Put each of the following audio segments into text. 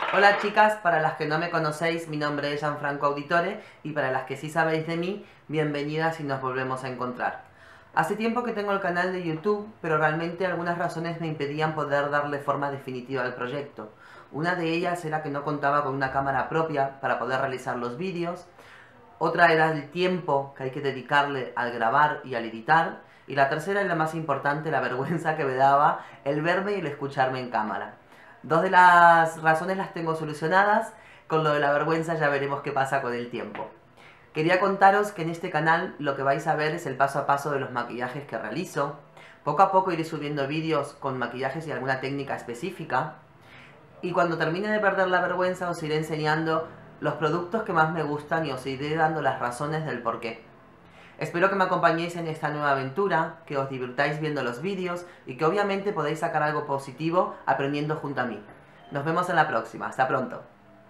Hola chicas, para las que no me conocéis, mi nombre es Gianfranco Auditore y para las que sí sabéis de mí, bienvenidas y nos volvemos a encontrar. Hace tiempo que tengo el canal de YouTube, pero realmente algunas razones me impedían poder darle forma definitiva al proyecto. Una de ellas era que no contaba con una cámara propia para poder realizar los vídeos, otra era el tiempo que hay que dedicarle al grabar y al editar, y la tercera y la más importante, la vergüenza que me daba el verme y el escucharme en cámara. Dos de las razones las tengo solucionadas, con lo de la vergüenza ya veremos qué pasa con el tiempo. Quería contaros que en este canal lo que vais a ver es el paso a paso de los maquillajes que realizo. Poco a poco iré subiendo vídeos con maquillajes y alguna técnica específica. Y cuando termine de perder la vergüenza os iré enseñando los productos que más me gustan y os iré dando las razones del porqué. Espero que me acompañéis en esta nueva aventura, que os divirtáis viendo los vídeos y que obviamente podéis sacar algo positivo aprendiendo junto a mí. Nos vemos en la próxima. Hasta pronto.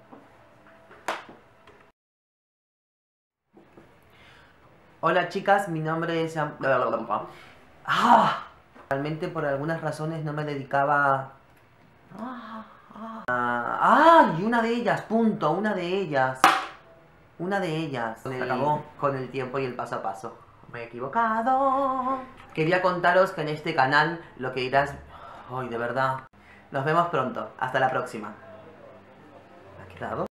Hola chicas, mi nombre es... Realmente por algunas razones no me dedicaba... Y una de ellas, punto, una de ellas. Una de ellas. Se acabó con el tiempo y el paso a paso. Me he equivocado. Quería contaros que en este canal lo que irás... Ay, de verdad. Nos vemos pronto. Hasta la próxima. ¿Ha quedado?